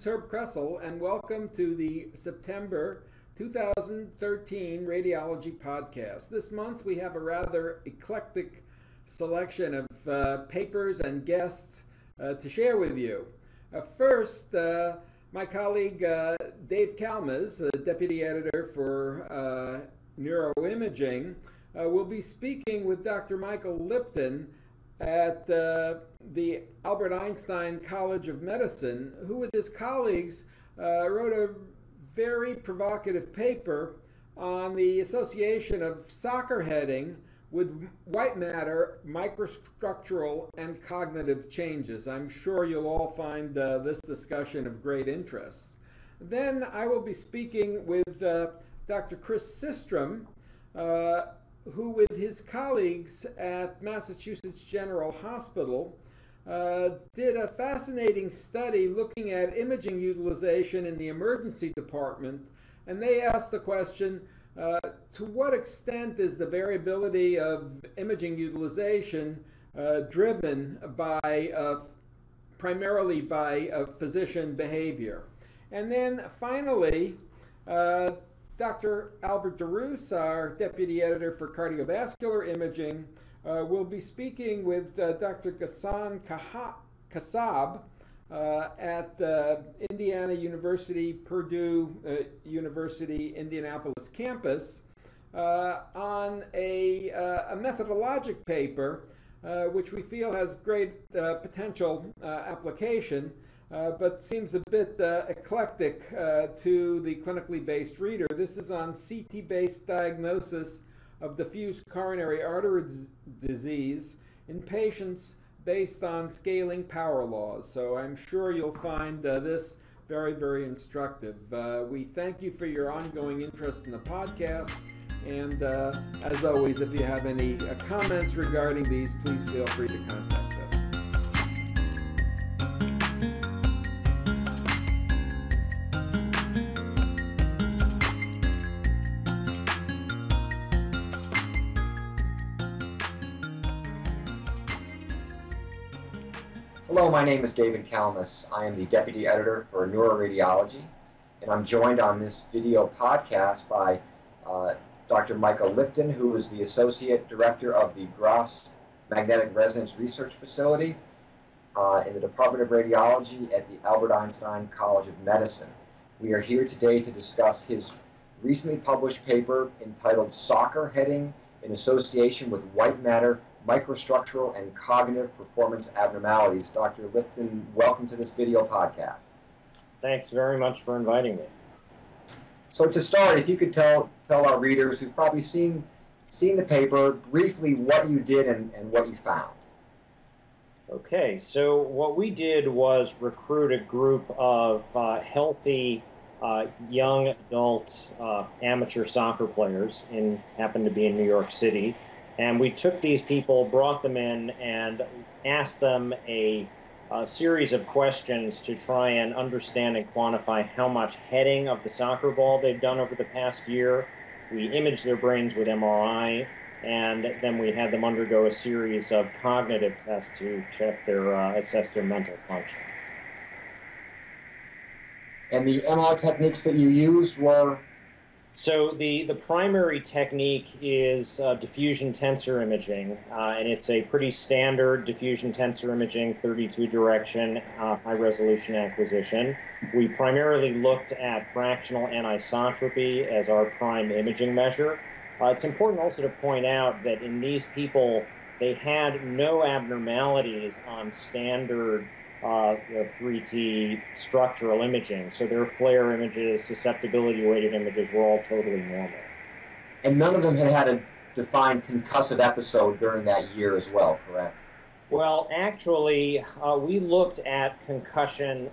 is Herb Kressel, and welcome to the September 2013 Radiology podcast. This month we have a rather eclectic selection of papers and guests to share with you. First, my colleague Dave Kalmas, Deputy Editor for Neuroimaging, will be speaking with Dr. Michael Lipton at the Albert Einstein College of Medicine, who with his colleagues wrote a very provocative paper on the association of soccer heading with white matter, microstructural, and cognitive changes. I'm sure you'll all find this discussion of great interest. Then I will be speaking with Dr. Chris Systrom, who with his colleagues at Massachusetts General Hospital did a fascinating study looking at imaging utilization in the emergency department, and they asked the question, to what extent is the variability of imaging utilization driven by primarily by physician behavior? And then finally, Dr. Albert DeRoos, our Deputy Editor for Cardiovascular Imaging, will be speaking with Dr. Ghassan Kassab at Indiana University, Purdue University, Indianapolis campus on a methodologic paper which we feel has great potential application, but seems a bit eclectic to the clinically based reader. This is on CT-based diagnosis of diffuse coronary artery disease in patients based on scaling power laws. So I'm sure you'll find this very, very instructive. We thank you for your ongoing interest in the podcast. And as always, if you have any comments regarding these, please feel free to contact us. Hello, my name is David Kalmas. I am the Deputy Editor for Neuroradiology, and I'm joined on this video podcast by Dr. Michael Lipton, who is the Associate Director of the Gross Magnetic Resonance Research Facility in the Department of Radiology at the Albert Einstein College of Medicine. We are here today to discuss his recently published paper entitled Soccer Heading in Association with White Matter, Microstructural and Cognitive Performance Abnormalities. Dr. Lipton, welcome to this video podcast. Thanks very much for inviting me. So to start, if you could tell our readers who've probably seen the paper briefly what you did and what you found. Okay, so what we did was recruit a group of healthy young adult amateur soccer players happened to be in New York City. And we took these people, brought them in, and asked them a series of questions to try and understand and quantify how much heading of the soccer ball they've done over the past year. We imaged their brains with MRI, and then we had them undergo a series of cognitive tests to check assess their mental function. And the MR techniques that you used were? So the primary technique is diffusion tensor imaging, and it's a pretty standard diffusion tensor imaging, 32 direction, high resolution acquisition. We primarily looked at fractional anisotropy as our prime imaging measure. It's important also to point out that in these people, they had no abnormalities on standard 3T structural imaging. So their FLAIR images, susceptibility weighted images were all totally normal. And none of them had a defined concussive episode during that year as well, correct? Well, actually, we looked at concussion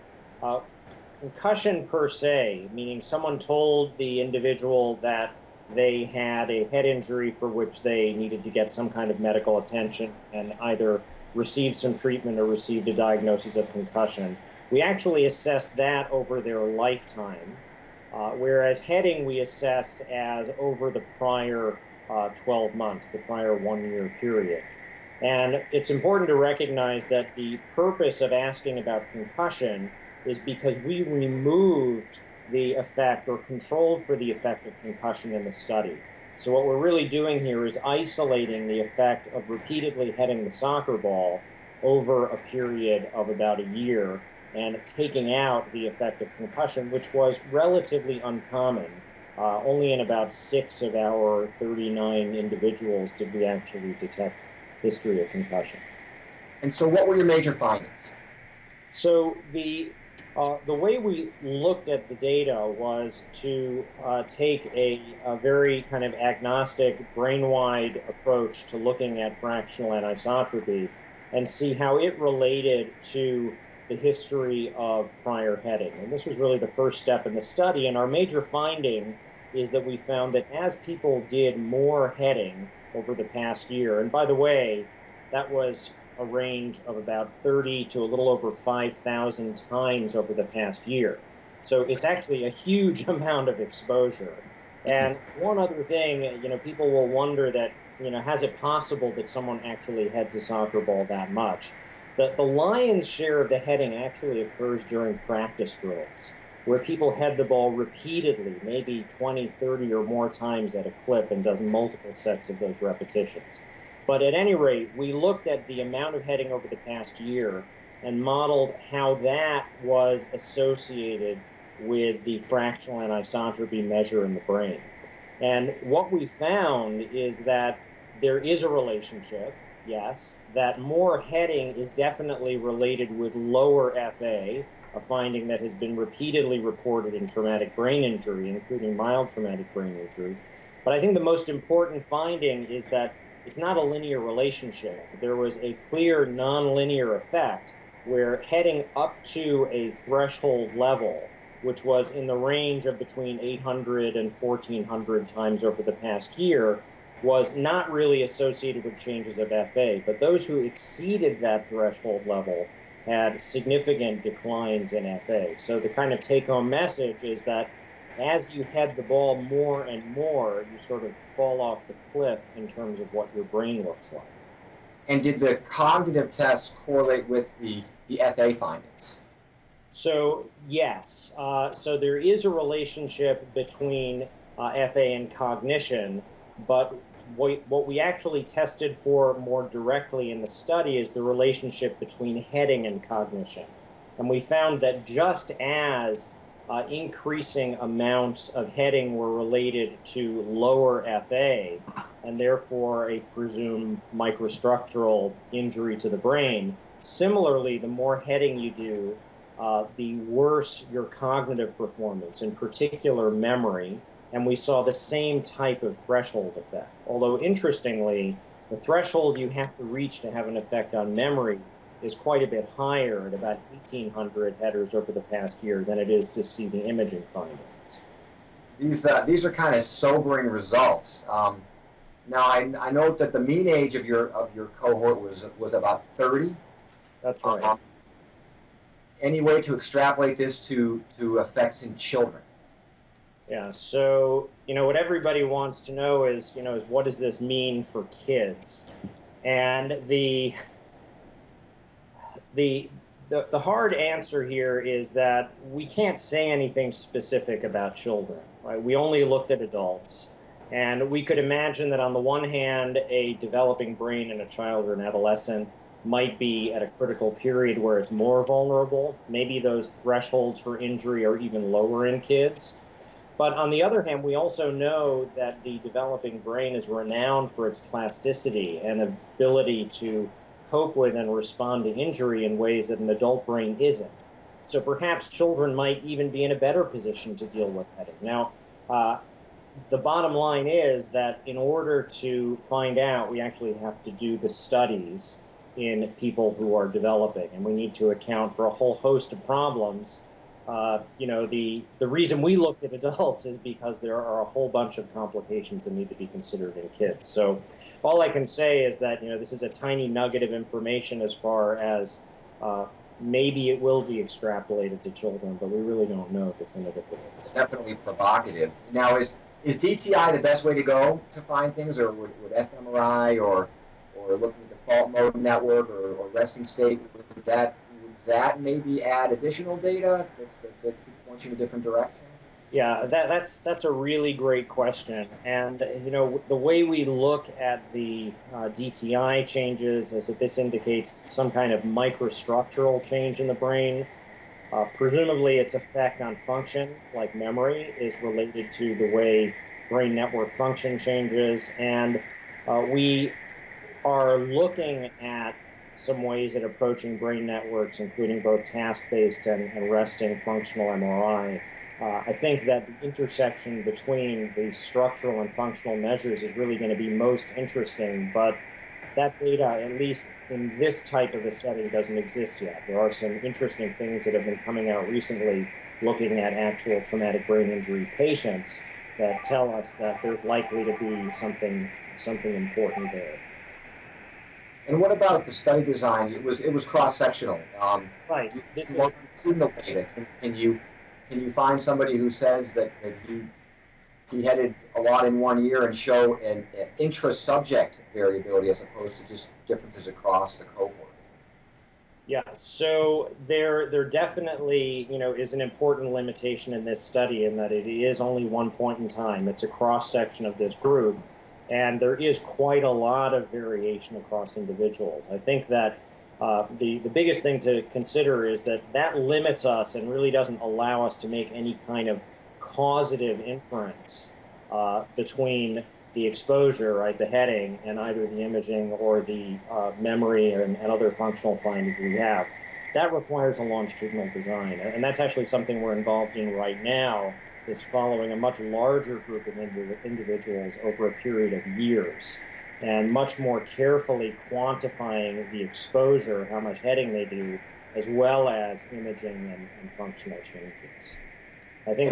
per se, meaning someone told the individual that they had a head injury for which they needed to get some kind of medical attention and either received some treatment or received a diagnosis of concussion. We actually assessed that over their lifetime, whereas heading we assessed as over the prior 12 months, the prior 1 year period. And it's important to recognize that the purpose of asking about concussion is because we removed the effect or controlled for the effect of concussion in the study. So what we're really doing here is isolating the effect of repeatedly heading the soccer ball over a period of about a year and taking out the effect of concussion, which was relatively uncommon. Only in about 6 of our 39 individuals did we actually detect history of concussion. And so what were your major findings? So the way we looked at the data was to take a very kind of agnostic, brain-wide approach to looking at fractional anisotropy and see how it related to the history of prior heading. And this was really the first step in the study. And our major finding is that we found that as people did more heading over the past year, and by the way, that was a range of about 30 to a little over 5,000 times over the past year. So it's actually a huge amount of exposure. And one other thing, people will wonder that, has it possible that someone actually heads a soccer ball that much? The lion's share of the heading actually occurs during practice drills, where people head the ball repeatedly, maybe 20, 30 or more times at a clip, and does multiple sets of those repetitions. But at any rate, we looked at the amount of heading over the past year and modeled how that was associated with the fractional anisotropy measure in the brain. And what we found is that there is a relationship, yes, that more heading is definitely related with lower FA, a finding that has been repeatedly reported in traumatic brain injury, including mild traumatic brain injury. But I think the most important finding is that it's not a linear relationship. There was a clear nonlinear effect where heading up to a threshold level, which was in the range of between 800 and 1,400 times over the past year, was not really associated with changes of FA. But those who exceeded that threshold level had significant declines in FA. So the kind of take-home message is that as you head the ball more and more, you sort of fall off the cliff in terms of what your brain looks like. And did the cognitive tests correlate with the FA findings? So yes, so there is a relationship between FA and cognition, but what we actually tested for more directly in the study is the relationship between heading and cognition. And we found that just as increasing amounts of heading were related to lower FA, and therefore a presumed microstructural injury to the brain, similarly, the more heading you do, the worse your cognitive performance, in particular memory, and we saw the same type of threshold effect. Although interestingly, the threshold you have to reach to have an effect on memory is quite a bit higher at about 1,800 headers over the past year than it is to see the imaging findings. These are kind of sobering results. Now I note that the mean age of your cohort was about 30. That's right. Any way to extrapolate this to effects in children? Yeah, so what everybody wants to know is what does this mean for kids? And the hard answer here is that we can't say anything specific about children, right? We only looked at adults, and we could imagine that on the one hand, a developing brain in a child or an adolescent might be at a critical period where it's more vulnerable. Maybe those thresholds for injury are even lower in kids. But on the other hand, we also know that the developing brain is renowned for its plasticity and ability to cope with and respond to injury in ways that an adult brain isn't. So perhaps children might even be in a better position to deal with heading. Now, the bottom line is that in order to find out, we actually have to do the studies in people who are developing, and we need to account for a whole host of problems. The reason we looked at adults is because there are a whole bunch of complications that need to be considered in kids. So all I can say is that this is a tiny nugget of information as far as maybe it will be extrapolated to children, but we really don't know definitively. It's definitely provocative. Now, is DTI the best way to go to find things, or would fMRI or looking at the fault mode network or resting state, would that maybe add additional data that could point you in a different direction? Yeah, that's a really great question. And you know, the way we look at the DTI changes is that this indicates some kind of microstructural change in the brain. Presumably, its effect on function, like memory, is related to the way brain network function changes. And we are looking at some ways at approaching brain networks, including both task-based and resting functional MRI. I think that the intersection between the structural and functional measures is really going to be most interesting, but that data, at least in this type of a setting, doesn't exist yet. There are some interesting things that have been coming out recently looking at actual traumatic brain injury patients that tell us that there's likely to be something important there. And what about the study design? It was cross-sectional. Right. This is in the data. Can you find somebody who says that he headed a lot in one year and show an intra-subject variability as opposed to just differences across the cohort? Yeah, so there definitely, you know, is an important limitation in this study in that it is only one point in time. It's a cross-section of this group, and there is quite a lot of variation across individuals. I think that the biggest thing to consider is that limits us and really doesn't allow us to make any kind of causative inference between the exposure, right, the heading, and either the imaging or the memory and other functional findings we have. That requires a longitudinal design, and that's actually something we're involved in right now, is following a much larger group of individuals over a period of years, and much more carefully quantifying the exposure, how much heading they do, as well as imaging and functional changes. I think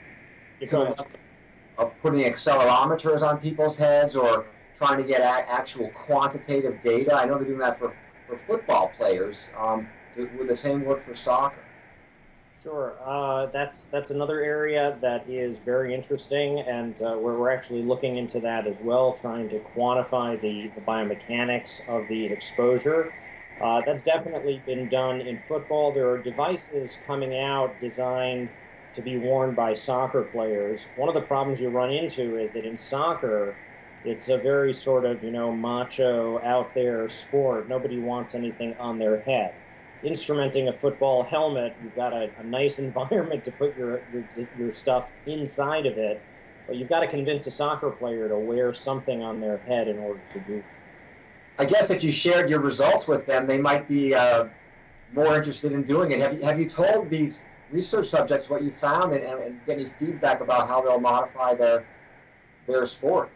of putting accelerometers on people's heads or trying to get actual quantitative data. I know they're doing that for football players. Would the same work for soccer? Sure. That's another area that is very interesting, and we're actually looking into that as well, trying to quantify the biomechanics of the exposure. That's definitely been done in football. There are devices coming out designed to be worn by soccer players. One of the problems you run into is that in soccer, it's a very sort of, you know, macho, out there sport. Nobody wants anything on their head. Instrumenting a football helmet, you've got a nice environment to put your stuff inside of it, but you've got to convince a soccer player to wear something on their head in order to do. I guess if you shared your results with them, they might be more interested in doing it. Have you told these research subjects what you found and get any feedback about how they'll modify their sport?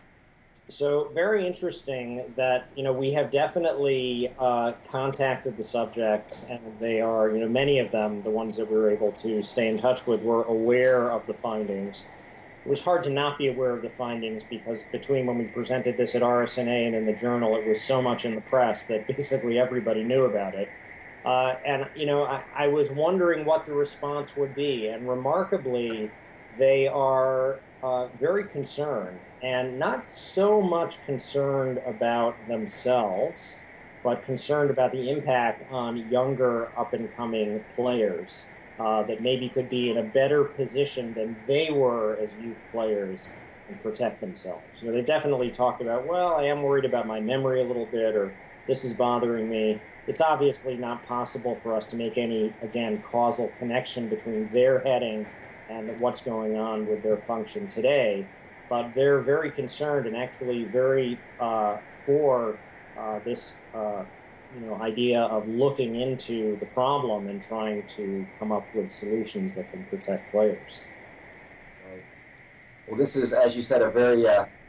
So very interesting that, you know, we have definitely contacted the subjects, and they are, you know, many of them, the ones that we were able to stay in touch with, were aware of the findings. It was hard to not be aware of the findings because between when we presented this at RSNA and in the journal, it was so much in the press that basically everybody knew about it. And, you know, I was wondering what the response would be. And remarkably, they are very concerned, and not so much concerned about themselves, but concerned about the impact on younger up-and-coming players that maybe could be in a better position than they were as youth players and protect themselves. You know, they definitely talked about, well, I am worried about my memory a little bit, or this is bothering me. It's obviously not possible for us to make any, again, causal connection between their heading and what's going on with their function today. But they're very concerned and actually very for this you know, idea of looking into the problem and trying to come up with solutions that can protect players. Right. Well, this is, as you said, a very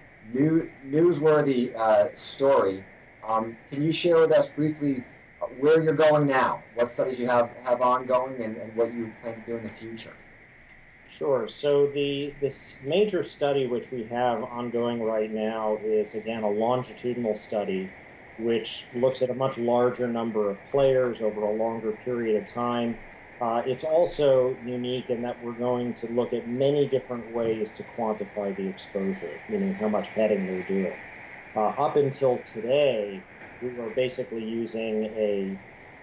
newsworthy story. Can you share with us briefly where you're going now, what studies you have ongoing, and what you plan to do in the future? Sure. So this major study which we have ongoing right now is, again, a longitudinal study which looks at a much larger number of players over a longer period of time. It's also unique in that we're going to look at many different ways to quantify the exposure, meaning how much heading they're doing. Up until today, we were basically using a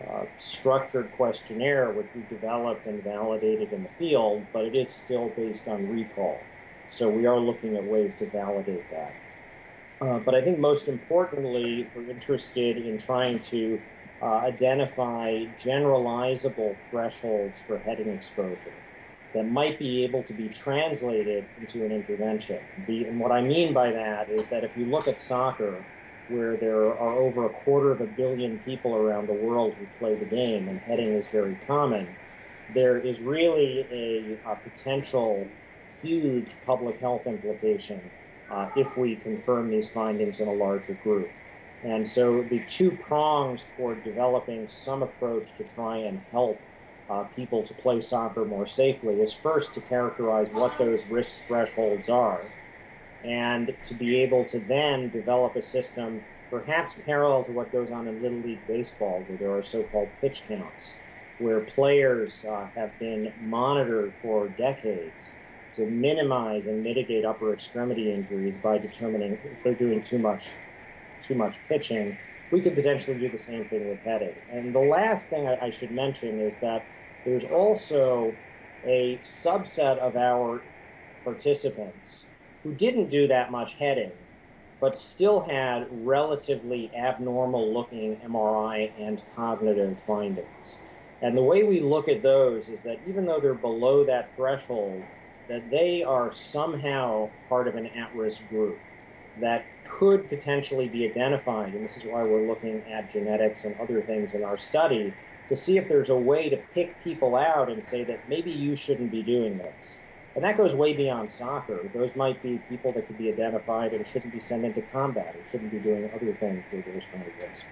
structured questionnaire, which we developed and validated in the field, but it is still based on recall. So we are looking at ways to validate that. But I think most importantly, we're interested in trying to identify generalizable thresholds for heading exposure that might be able to be translated into an intervention. And what I mean by that is that if you look at soccer, where there are over 250 million people around the world who play the game, and heading is very common, there is really a potential huge public health implication if we confirm these findings in a larger group. And so the two prongs toward developing some approach to try and help people to play soccer more safely is first to characterize what those risk thresholds are, and to be able to then develop a system perhaps parallel to what goes on in Little League Baseball, where there are so-called pitch counts, where players have been monitored for decades to minimize and mitigate upper extremity injuries by determining if they're doing too much pitching. We could potentially do the same thing with heading. And the last thing I should mention is that there's also a subset of our participants who didn't do that much heading, but still had relatively abnormal looking MRI and cognitive findings. And the way we look at those is that even though they're below that threshold, that they are somehow part of an at-risk group that could potentially be identified, and this is why we're looking at genetics and other things in our study, to see if there's a way to pick people out and say that maybe you shouldn't be doing this. And that goes way beyond soccer. Those might be people that could be identified and shouldn't be sent into combat or shouldn't be doing other things where there's kind of risk.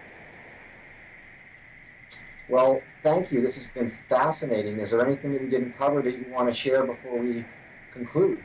Well, thank you. This has been fascinating. Is there anything that we didn't cover that you want to share before we conclude?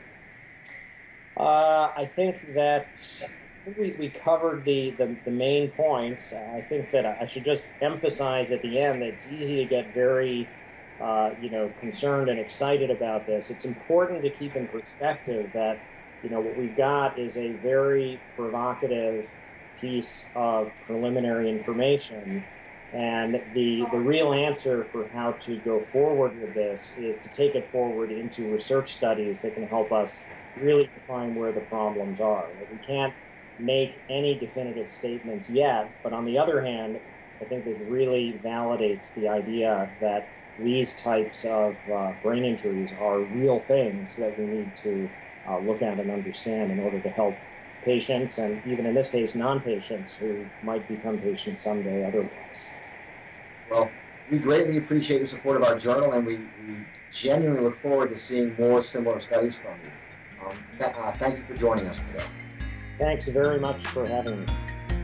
I think that we covered the main points. I think that I should just emphasize at the end that it's easy to get very concerned and excited about this. It's important to keep in perspective that, what we've got is a very provocative piece of preliminary information. And the real answer for how to go forward with this is to take it forward into research studies that can help us really define where the problems are. We can't make any definitive statements yet, but on the other hand, I think this really validates the idea that these types of brain injuries are real things that we need to look at and understand in order to help patients, and even in this case, non-patients who might become patients someday otherwise. Well, we greatly appreciate your support of our journal, and we genuinely look forward to seeing more similar studies from you. Thank you for joining us today. Thanks very much for having me.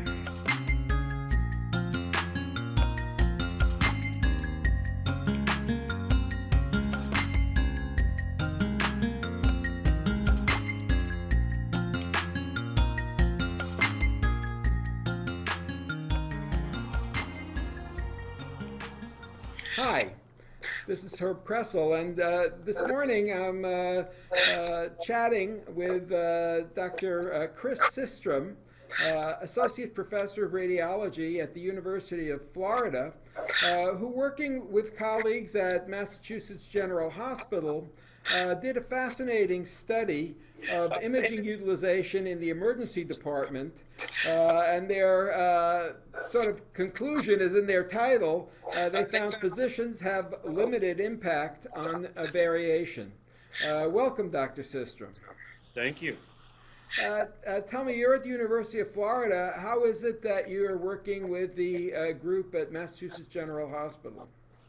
Hi, this is Herb Kressel, and this morning I'm chatting with Dr. Chris Systrom, Associate Professor of Radiology at the University of Florida, who, working with colleagues at Massachusetts General Hospital, did a fascinating study of imaging utilization in the emergency department, and their sort of conclusion is in their title. They found physicians have limited impact on variation. Welcome, Dr. Systrom. Thank you. Tell me, you're at the University of Florida. How is it that you're working with the group at Massachusetts General Hospital?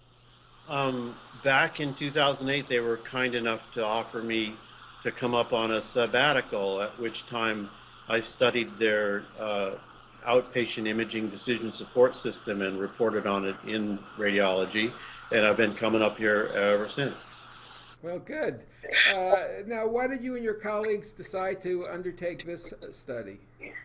Back in 2008, they were kind enough to offer me to come up on a sabbatical, at which time I studied their outpatient imaging decision support system and reported on it in radiology, and I've been coming up here ever since. Well, good. Now, why did you and your colleagues decide to undertake this study?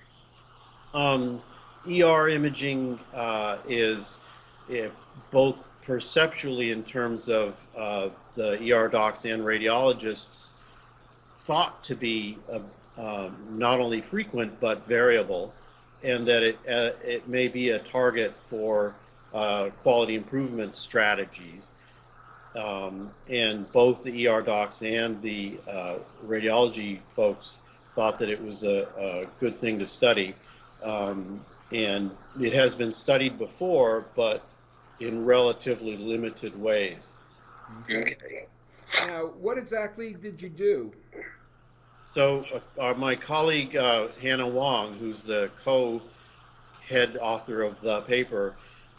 ER imaging is both perceptually, in terms of the ER docs and radiologists, thought to be not only frequent but variable, and that it may be a target for quality improvement strategies. And both the ER docs and the radiology folks thought that it was a good thing to study. And it has been studied before, but in relatively limited ways. Okay. Now, what exactly did you do? So my colleague Hannah Wong, who's the co-head author of the paper,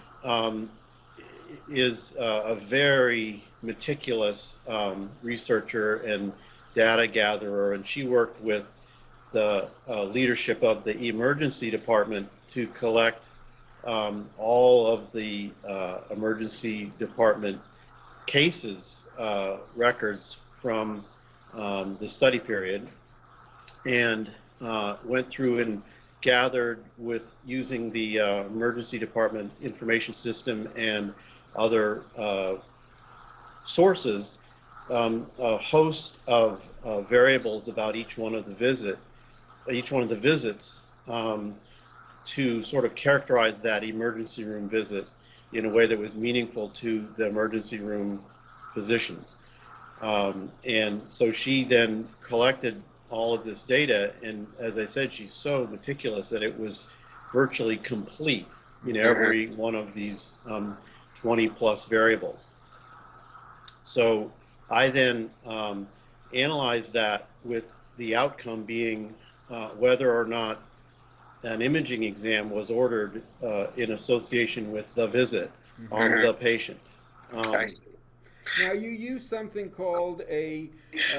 is a very meticulous researcher and data gatherer, and she worked with the leadership of the emergency department to collect all of the emergency department cases records from the study period, and went through and gathered with using the emergency department information system and other sources a host of variables about each one of the visits to sort of characterize that emergency room visit in a way that was meaningful to the emergency room physicians. And so she then collected all of this data, and as I said, she's so meticulous that it was virtually complete in every one of these 20 plus variables. So I then analyzed that with the outcome being whether or not an imaging exam was ordered in association with the visit on the patient. Now, you use something called a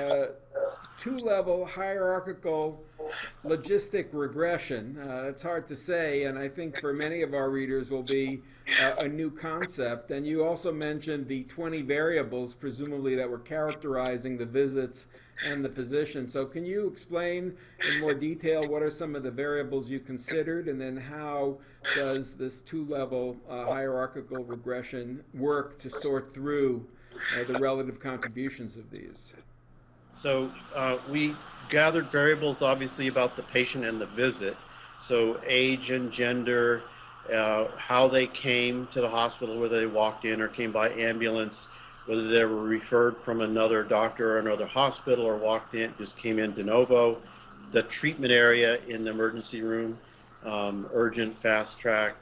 two-level hierarchical logistic regression. It's hard to say, and I think for many of our readers will be a new concept. And you also mentioned the 20 variables, presumably, that were characterizing the visits and the physician. So can you explain in more detail what are some of the variables you considered, and then how does this two-level hierarchical regression work to sort through the relative contributions of these? So we gathered variables, obviously, about the patient and the visit. So age and gender, how they came to the hospital, whether they walked in or came by ambulance, whether they were referred from another doctor or another hospital or walked in, just came in de novo, the treatment area in the emergency room, urgent, fast track,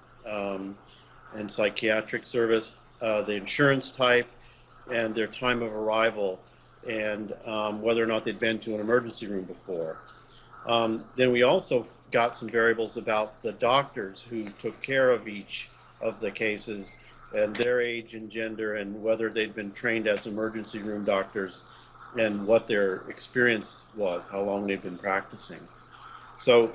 and psychiatric service, the insurance type, and their time of arrival, and whether or not they'd been to an emergency room before. Then we also got some variables about the doctors who took care of each of the cases, and their age and gender, and whether they'd been trained as emergency room doctors, and what their experience was, how long they've been practicing. So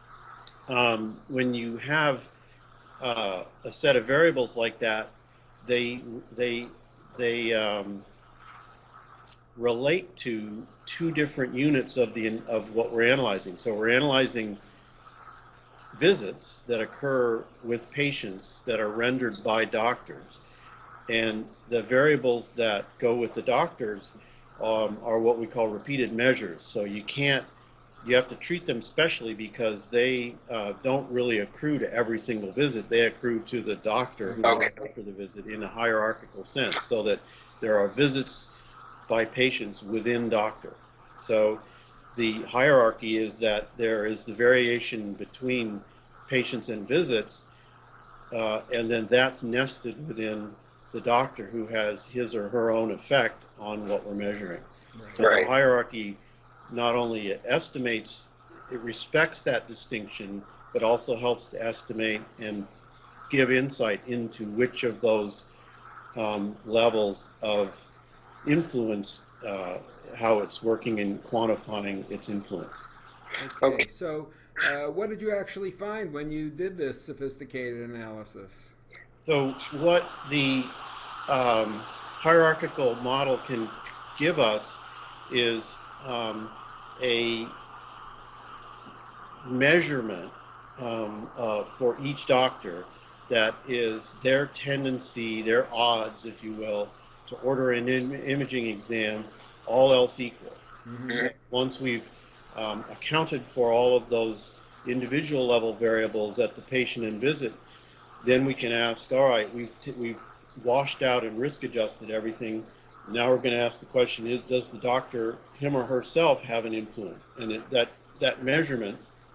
when you have a set of variables like that, they relate to two different units of what we're analyzing. So we're analyzing visits that occur with patients that are rendered by doctors, and the variables that go with the doctors are what we call repeated measures. So you have to treat them specially because they don't really accrue to every single visit. They accrue to the doctor who was there for the visit in a hierarchical sense, so that there are visits by patients within doctor. So the hierarchy is that there is the variation between patients and visits, and then that's nested within the doctor, who has his or her own effect on what we're measuring. So the hierarchy not only estimates, it respects that distinction, but also helps to estimate and give insight into which of those levels of influence, how it's working in quantifying its influence. Okay, so what did you actually find when you did this sophisticated analysis? So what the hierarchical model can give us is a measurement for each doctor that is their tendency, their odds, if you will, to order an imaging exam, all else equal. So once we've accounted for all of those individual level variables at the patient and visit then we can ask, all right, we've washed out and risk adjusted everything. Now we're going to ask the question: does the doctor, him or herself, have an influence? And that measurement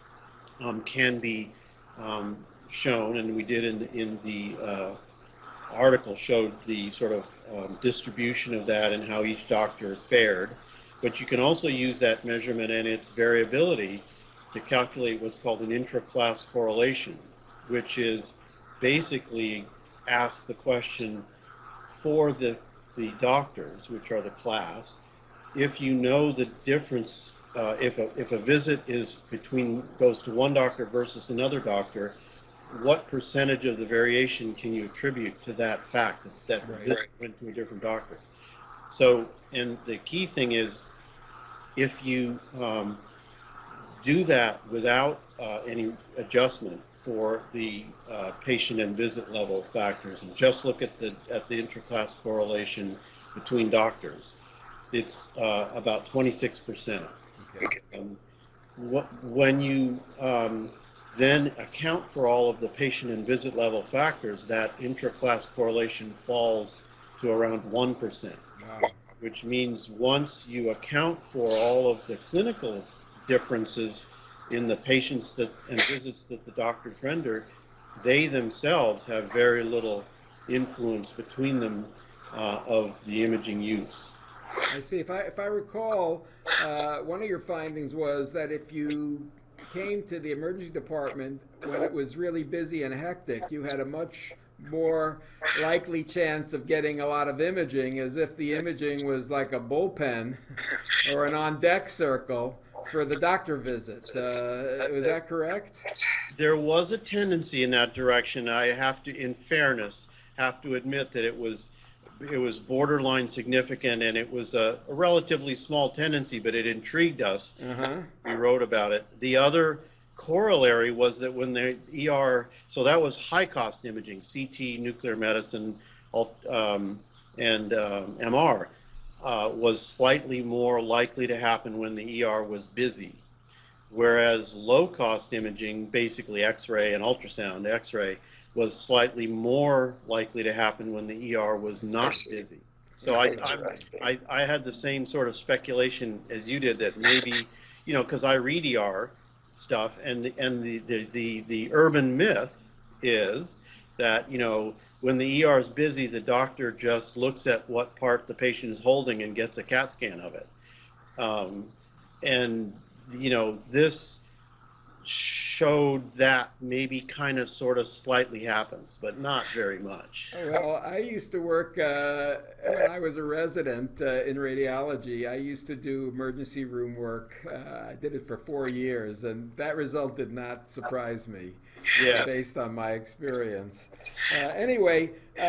can be shown, and we did in the article showed the sort of distribution of that and how each doctor fared. But you can also use that measurement and its variability to calculate what's called an intra-class correlation, which is basically ask the question for the doctors, which are the class, if you know the difference, if a visit is goes to one doctor versus another doctor, what percentage of the variation can you attribute to that fact that the visit went to a different doctor? So, and the key thing is, if you do that without any adjustment for the patient and visit level factors, and just look at the intra-class correlation between doctors, it's about 26%. Okay. When you then account for all of the patient and visit level factors, that intra-class correlation falls to around 1%. Wow. Which means once you account for all of the clinical differences in the patients and visits that the doctors render, they themselves have very little influence between them of the imaging use. I see. If I recall, one of your findings was that if you came to the emergency department when it was really busy and hectic, you had a much more likely chance of getting a lot of imaging, as if the imaging was like a bullpen or an on-deck circle for the doctor visit. Was that correct? There was a tendency in that direction. I have to, in fairness, have to admit that it was borderline significant, and it was a relatively small tendency, but it intrigued us. We wrote about it. The other corollary was that when the ER, so that was high-cost imaging, CT, nuclear medicine, and MR, was slightly more likely to happen when the ER was busy, whereas low-cost imaging, basically X-ray and ultrasound, X-ray, was slightly more likely to happen when the ER was not busy. So I had the same sort of speculation as you did, that maybe, because I read ER stuff, and the urban myth is that, when the ER is busy, the doctor just looks at what part the patient is holding and gets a CAT scan of it. And this showed that maybe kind of sort of slightly happens, but not very much. Well, I used to work, when I was a resident in radiology, I used to do emergency room work. I did it for 4 years, and that result did not surprise me, based on my experience. Anyway,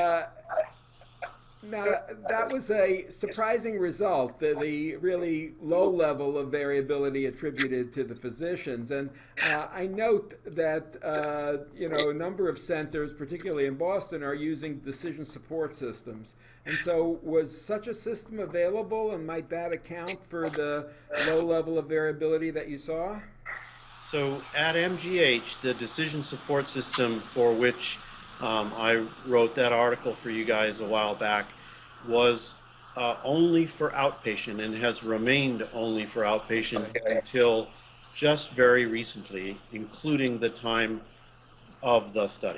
now, that was a surprising result, the really low level of variability attributed to the physicians. And I note that, a number of centers, particularly in Boston, are using decision support systems. And so was such a system available, and might that account for the low level of variability that you saw? So at MGH, the decision support system for which I wrote that article for you guys a while back was only for outpatient, and has remained only for outpatient until just very recently, including the time of the study.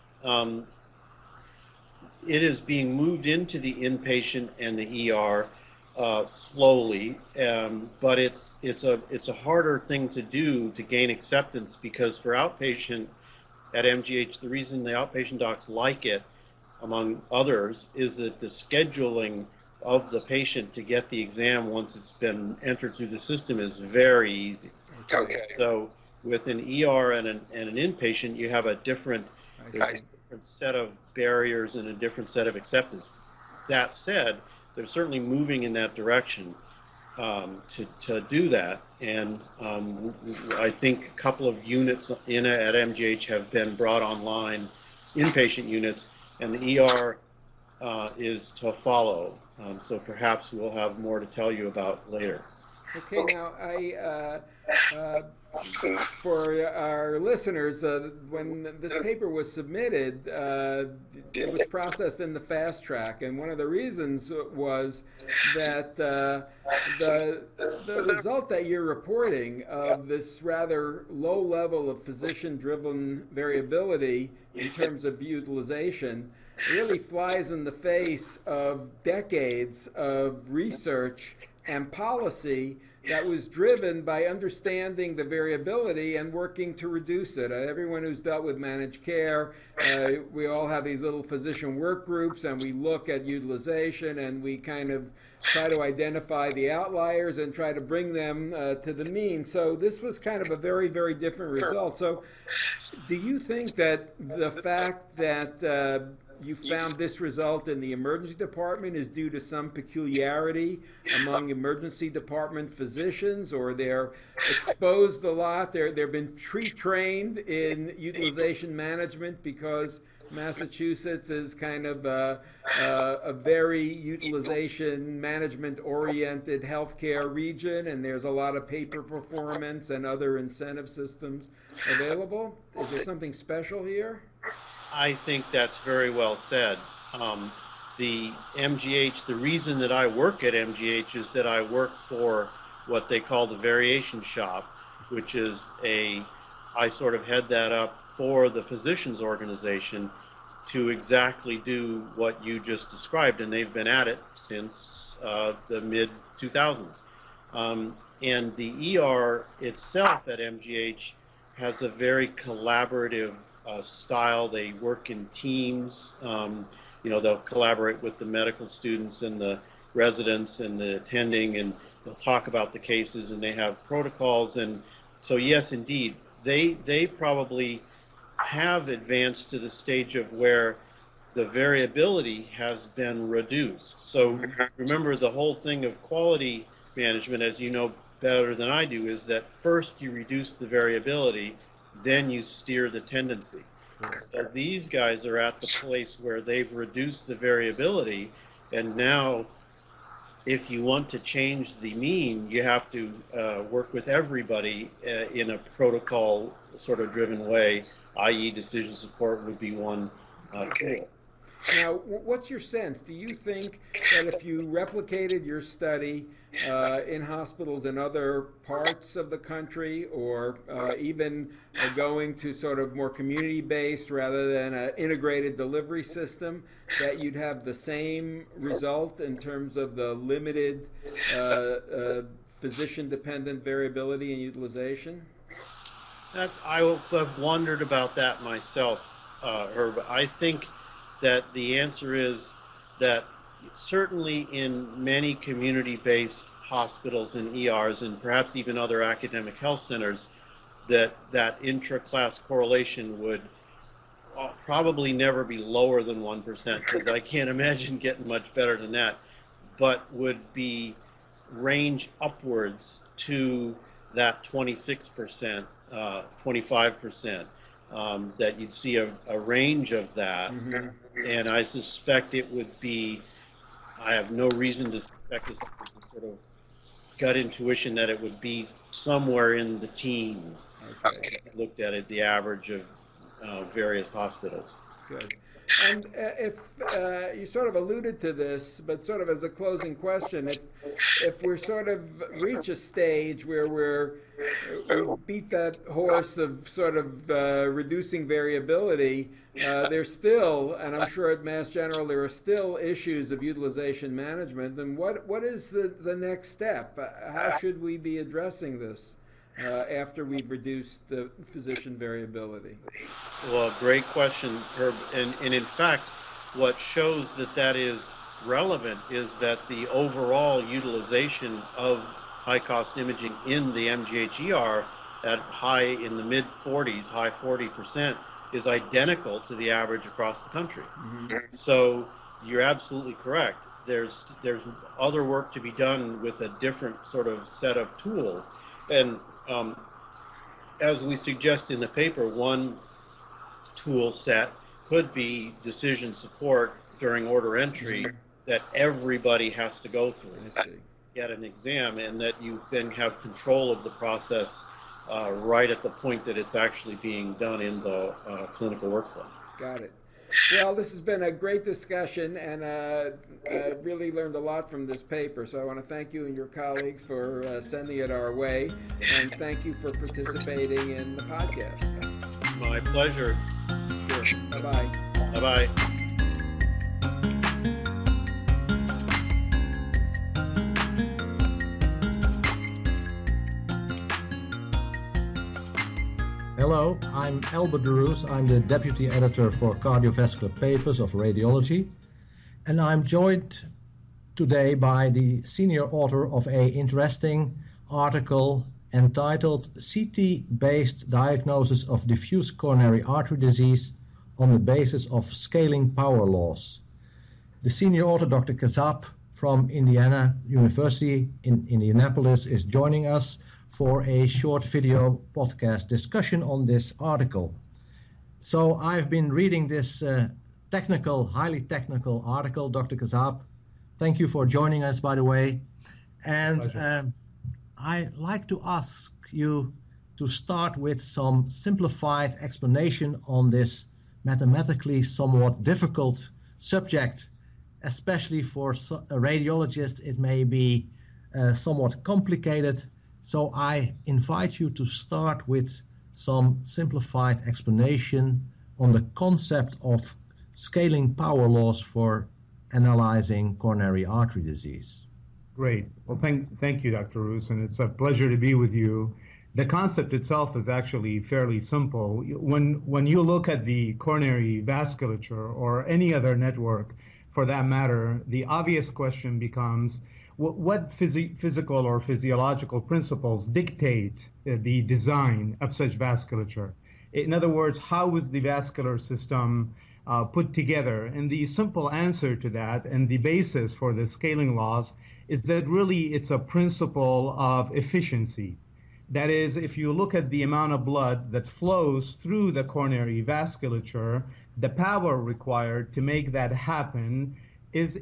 It is being moved into the inpatient and the ER slowly, but it's a harder thing to do to gain acceptance, because for outpatient at MGH, the reason the outpatient docs like it, among others, is that the scheduling of the patient to get the exam once it's been entered through the system is very easy. Okay. So with an ER and an inpatient, you have a different set of barriers and a different set of acceptance. That said, they're certainly moving in that direction to do that, and I think a couple of units at MGH have been brought online, inpatient units, and the ER is to follow. So perhaps we'll have more to tell you about later. Okay, now for our listeners, when this paper was submitted, it was processed in the fast track, and one of the reasons was that the result that you're reporting of this rather low level of physician-driven variability in terms of utilization really flies in the face of decades of research and policy that was driven by understanding the variability and working to reduce it. Everyone who's dealt with managed care, we all have these little physician work groups, and we look at utilization and we kind of try to identify the outliers and try to bring them to the mean. So this was kind of a very, very different result. So do you think that the fact that you found this result in the emergency department is due to some peculiarity among emergency department physicians, or they're exposed a lot, they've been trained in utilization management because Massachusetts is kind of a very utilization management oriented healthcare region, and there's a lot of pay-per performance and other incentive systems available? Is there something special here? I think that's very well said. The MGH, the reason that I work at MGH is that I work for what they call the variation shop, which is I sort of head that up for the physicians organization to exactly do what you just described, and they've been at it since the mid-2000s. And the ER itself at MGH has a very collaborative style. They work in teams. They'll collaborate with the medical students and the residents and the attending, and they'll talk about the cases, and they have protocols. And so, yes, indeed, they probably have advanced to the stage of where the variability has been reduced. So remember, the whole thing of quality management, as you know better than I do, is that first you reduce the variability, then you steer the tendency. So these guys are at the place where they've reduced the variability, and now if you want to change the mean, you have to work with everybody in a protocol sort of driven way, i.e. decision support would be one tool. Now, what's your sense? Do you think that if you replicated your study in hospitals in other parts of the country, or even going to sort of more community-based rather than an integrated delivery system, that you'd have the same result in terms of the limited physician-dependent variability and utilization? I have wondered about that myself, Herb. I think that the answer is that certainly in many community-based hospitals and ERs, and perhaps even other academic health centers, that intra-class correlation would probably never be lower than 1%, because I can't imagine getting much better than that, but would be range upwards to that 26%, 25%. That you'd see a range of that. Mm-hmm. And I suspect it would be, I have no reason to suspect this sort of gut intuition that it would be somewhere in the teens. Okay. Looked at it, the average of various hospitals. Good. And if you sort of alluded to this, but sort of as a closing question, if we're sort of reach a stage where we beat that horse of sort of reducing variability, there's still, and I'm sure at Mass General there are still issues of utilization management. And what is the next step? How should we be addressing this after we've reduced the physician variability? Well, great question, Herb. And in fact, what shows that is relevant is that the overall utilization of high-cost imaging in the MGH-ER at in the mid-40s, high 40%, is identical to the average across the country. Mm-hmm. So you're absolutely correct. There's other work to be done with a different sort of set of tools. And as we suggest in the paper, one tool set could be decision support during order entry, mm-hmm. that everybody has to go through, get an exam, and that you then have control of the process right at the point that it's actually being done in the clinical workflow. Got it. Well, this has been a great discussion, and I really learned a lot from this paper. So I want to thank you and your colleagues for sending it our way, and thank you for participating in the podcast. My pleasure. Sure. Bye-bye. Bye-bye. Hello, I'm Herbert. I'm the Deputy Editor for Cardiovascular Papers of Radiology, and I'm joined today by the senior author of an interesting article entitled CT-based diagnosis of diffuse coronary artery disease on the basis of scaling power laws. The senior author, Dr. Kazab from Indiana University in Indianapolis, is joining us for a short video podcast discussion on this article. So I've been reading this highly technical article, Dr. Kazab. Thank you for joining us, by the way. And I'd like to ask you to start with some simplified explanation on this mathematically somewhat difficult subject. Especially for a radiologist, it may be somewhat complicated. So I invite you to start with some simplified explanation on the concept of scaling power laws for analyzing coronary artery disease. Great. Well, thank you, Dr. Roos, and it's a pleasure to be with you. The concept itself is actually fairly simple. When you look at the coronary vasculature or any other network, for that matter, the obvious question becomes, what physical or physiological principles dictate the design of such vasculature? In other words, how is the vascular system put together? And the simple answer to that, and the basis for the scaling laws, is that really it's a principle of efficiency. That is, if you look at the amount of blood that flows through the coronary vasculature, the power required to make that happen is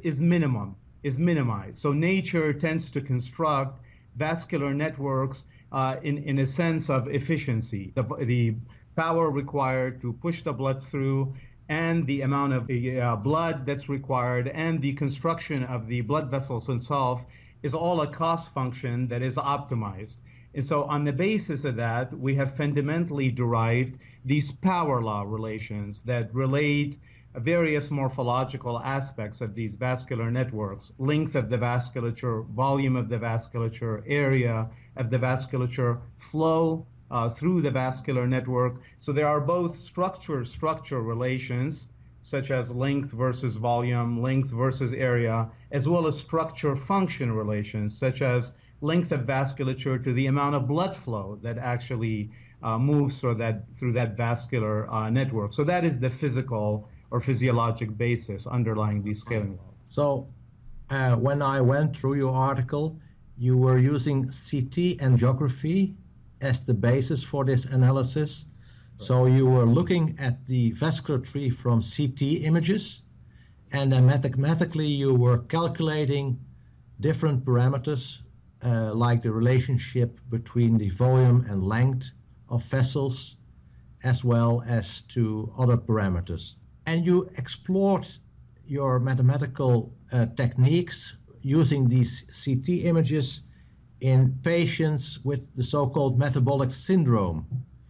minimized. So nature tends to construct vascular networks in a sense of efficiency. The power required to push the blood through and the amount of blood that's required and the construction of the blood vessels itself is all a cost function that is optimized. And so on the basis of that, we have fundamentally derived these power law relations that relate various morphological aspects of these vascular networks: length of the vasculature, volume of the vasculature, area of the vasculature, flow through the vascular network. So there are both structure relations, such as length versus volume, length versus area, as well as structure-function relations, such as length of vasculature to the amount of blood flow that actually moves through that vascular network. So that is the physical or physiologic basis underlying these scaling laws. So when I went through your article, you were using CT angiography as the basis for this analysis. Right. So you were looking at the vascular tree from CT images, and then mathematically you were calculating different parameters like the relationship between the volume and length of vessels, as well as to other parameters. And you explored your mathematical techniques using these CT images in patients with the so-called metabolic syndrome.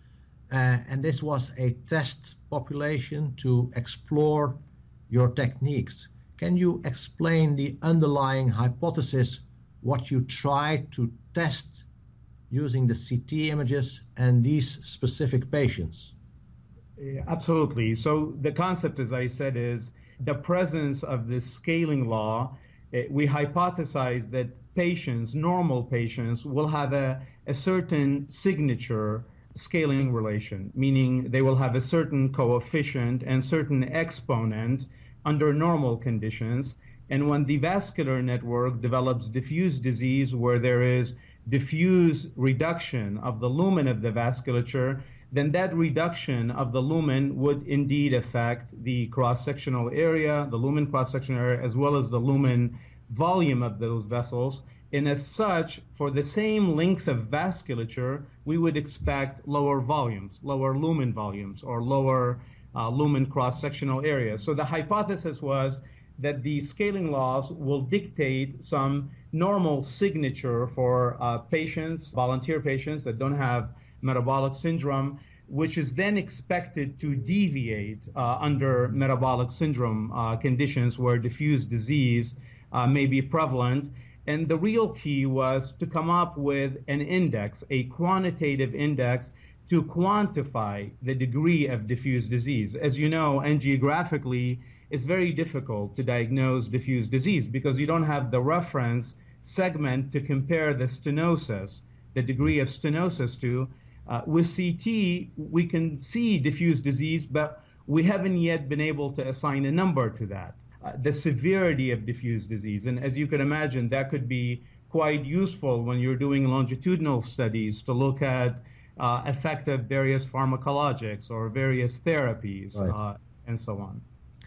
And this was a test population to explore your techniques. Can you explain the underlying hypothesis, what you tried to test using the CT images and these specific patients? Absolutely. So the concept, as I said, is the presence of this scaling law. We hypothesize that patients, normal patients, will have a certain signature scaling relation, meaning they will have a certain coefficient and certain exponent under normal conditions. And when the vascular network develops diffuse disease, where there is diffuse reduction of the lumen of the vasculature, then that reduction of the lumen would indeed affect the cross-sectional area, the lumen cross-sectional area, as well as the lumen volume of those vessels. And as such, for the same length of vasculature, we would expect lower volumes, lower lumen volumes, or lower lumen cross-sectional area. So the hypothesis was that the scaling laws will dictate some normal signature for patients, volunteer patients that don't have metabolic syndrome, which is then expected to deviate under metabolic syndrome conditions where diffuse disease may be prevalent. And the real key was to come up with an index, a quantitative index, to quantify the degree of diffuse disease. As you know, angiographically, it's very difficult to diagnose diffuse disease because you don't have the reference segment to compare the stenosis, the degree of stenosis to. With CT, we can see diffuse disease, but we haven't yet been able to assign a number to that. The severity of diffuse disease. And as you can imagine, that could be quite useful when you're doing longitudinal studies to look at effect of various pharmacologics or various therapies, right, and so on.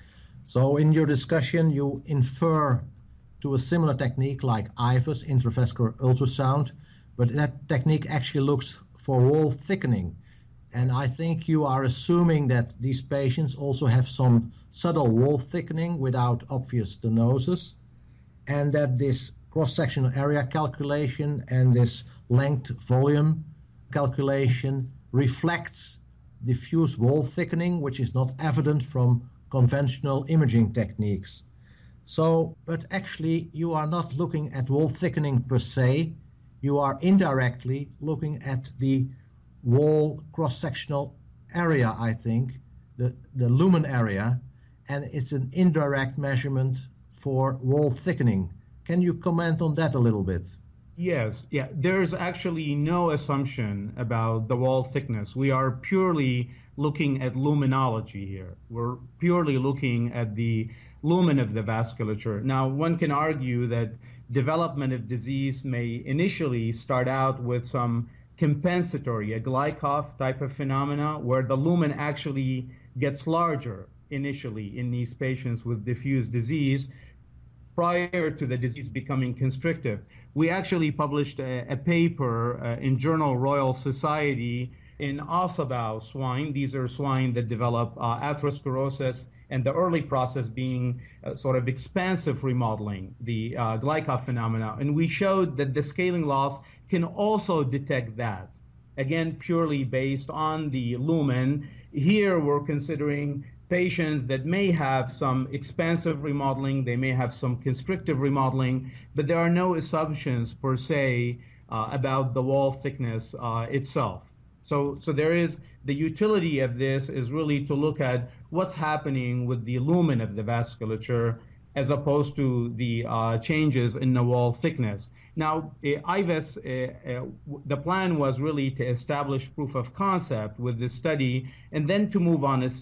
So in your discussion, you infer to a similar technique like IVUS, intravascular ultrasound, but that technique actually looks for wall thickening. And I think you are assuming that these patients also have some subtle wall thickening without obvious stenosis, and that this cross-sectional area calculation and this length volume calculation reflects diffuse wall thickening, which is not evident from conventional imaging techniques. So, but actually you are not looking at wall thickening per se, you are indirectly looking at the wall cross-sectional area, I think, the lumen area, and it's an indirect measurement for wall thickening. Can you comment on that a little bit? Yes, yeah, there's actually no assumption about the wall thickness. We are purely looking at luminology here. We're purely looking at the lumen of the vasculature. Now, one can argue that development of disease may initially start out with some compensatory, a Glycoff type of phenomena, where the lumen actually gets larger initially in these patients with diffuse disease prior to the disease becoming constrictive. We actually published a paper in Journal Royal Society in Ossabaw swine. These are swine that develop atherosclerosis, and the early process being sort of expansive remodeling, the Glycoff phenomena. And we showed that the scaling laws can also detect that, again, purely based on the lumen. Here we're considering patients that may have some expansive remodeling, they may have some constrictive remodeling, but there are no assumptions per se about the wall thickness itself. So there is, the utility of this is really to look at what's happening with the lumen of the vasculature as opposed to the changes in the wall thickness. Now, IVUS, the plan was really to establish proof of concept with this study, and then to move on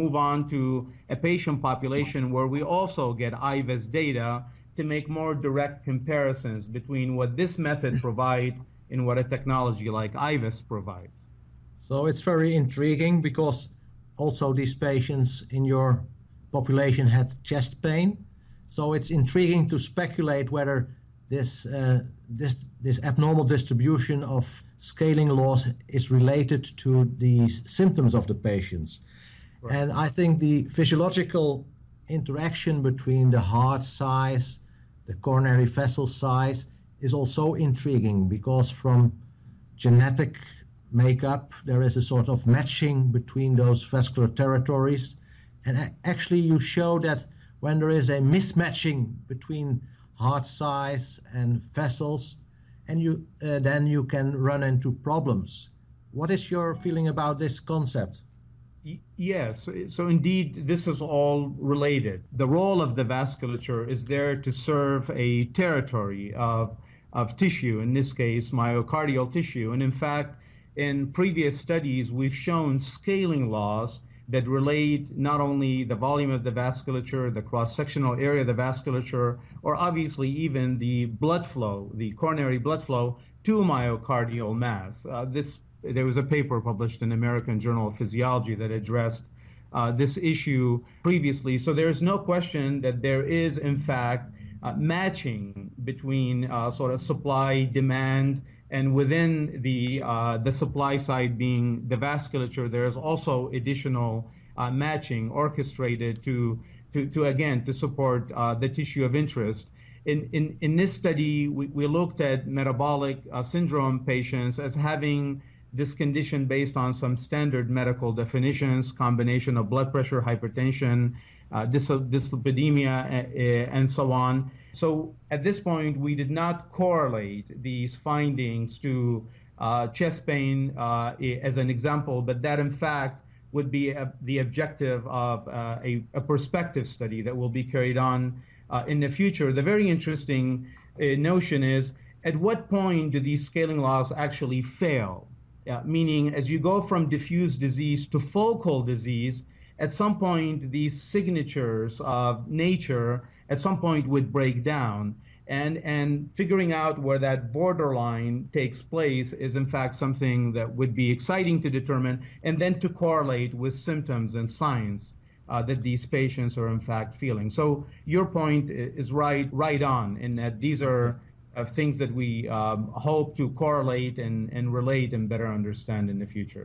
to a patient population where we also get IVUS data to make more direct comparisons between what this method provides and what a technology like IVUS provides. So it's very intriguing because also these patients in your population had chest pain. So it's intriguing to speculate whether this abnormal distribution of scaling laws is related to the symptoms of the patients. Right. And I think the physiological interaction between the heart size, the coronary vessel size is also intriguing because from genetic makeup, there is a sort of matching between those vascular territories. And actually you show that when there is a mismatching between heart size and vessels, and then you can run into problems. What is your feeling about this concept? Yes, so indeed this is all related. The role of the vasculature is there to serve a territory of tissue, in this case myocardial tissue, and in fact in previous studies we've shown scaling laws that relate not only the volume of the vasculature, the cross-sectional area of the vasculature, or obviously even the blood flow, the coronary blood flow to myocardial mass. There was a paper published in the American Journal of Physiology that addressed this issue previously. So there's no question that there is, in fact, matching between sort of supply, demand, and within the supply side being the vasculature, there's also additional matching orchestrated to again to support the tissue of interest. In this study, we looked at metabolic syndrome patients as having this condition based on some standard medical definitions, combination of blood pressure, hypertension, dyslipidemia, and so on. So at this point, we did not correlate these findings to chest pain as an example, but that in fact would be the objective of a prospective study that will be carried on in the future. The very interesting notion is, at what point do these scaling laws actually fail? Meaning, as you go from diffuse disease to focal disease, at some point, these signatures of nature at some point would break down. And figuring out where that borderline takes place is in fact something that would be exciting to determine, and then to correlate with symptoms and signs that these patients are in fact feeling. So your point is right on, in that these are things that we hope to correlate and relate and better understand in the future.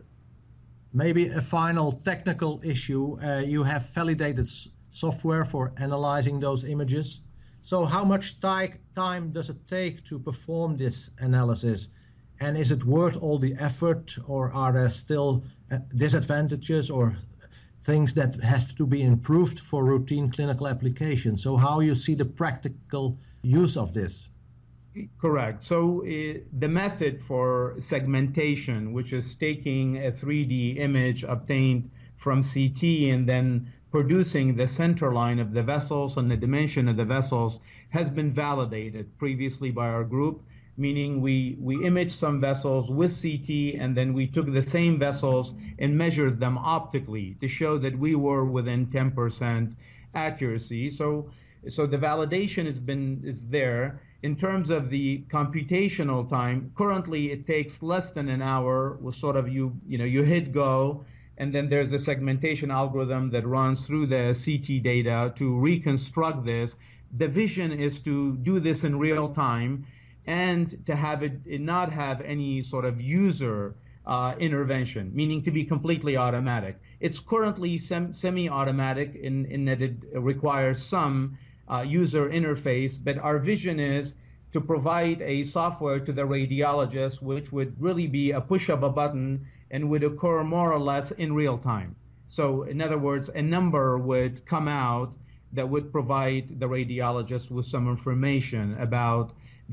Maybe a final technical issue. You have validated software for analyzing those images. So how much time does it take to perform this analysis? And is it worth all the effort, or are there still disadvantages or things that have to be improved for routine clinical application? So how you see the practical use of this? Correct. So the method for segmentation, which is taking a 3D image obtained from CT and then producing the center line of the vessels and the dimension of the vessels, has been validated previously by our group, meaning we imaged some vessels with CT and then we took the same vessels and measured them optically to show that we were within 10% accuracy. So the validation is there. In terms of the computational time, currently it takes less than an hour with sort of you hit go, and then there's a segmentation algorithm that runs through the CT data to reconstruct this. The vision is to do this in real time and to have it not have any sort of user intervention, meaning to be completely automatic. It's currently semi-automatic in that it requires some user interface, but our vision is to provide a software to the radiologist, which would really be a push of a button and would occur more or less in real time. So in other words, a number would come out that would provide the radiologist with some information about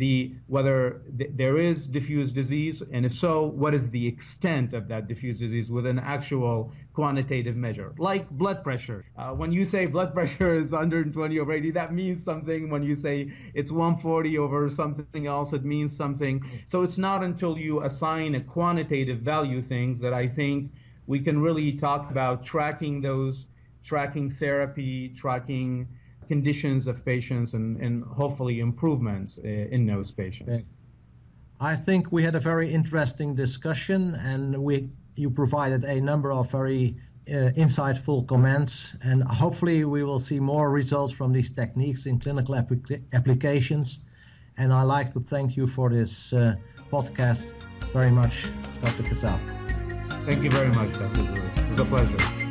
whether there is diffuse disease, and if so, what is the extent of that diffuse disease with an actual quantitative measure, like blood pressure. When you say blood pressure is 120 over 80, that means something. When you say it's 140 over something else, it means something. So it's not until you assign a quantitative value things that I think we can really talk about tracking therapy, tracking conditions of patients, and hopefully improvements in those patients. I think we had a very interesting discussion, and you provided a number of very insightful comments, and hopefully we will see more results from these techniques in clinical applications. And I'd like to thank you for this podcast very much, Dr. Kressel. Thank you very much, Dr. Lewis. It was a pleasure.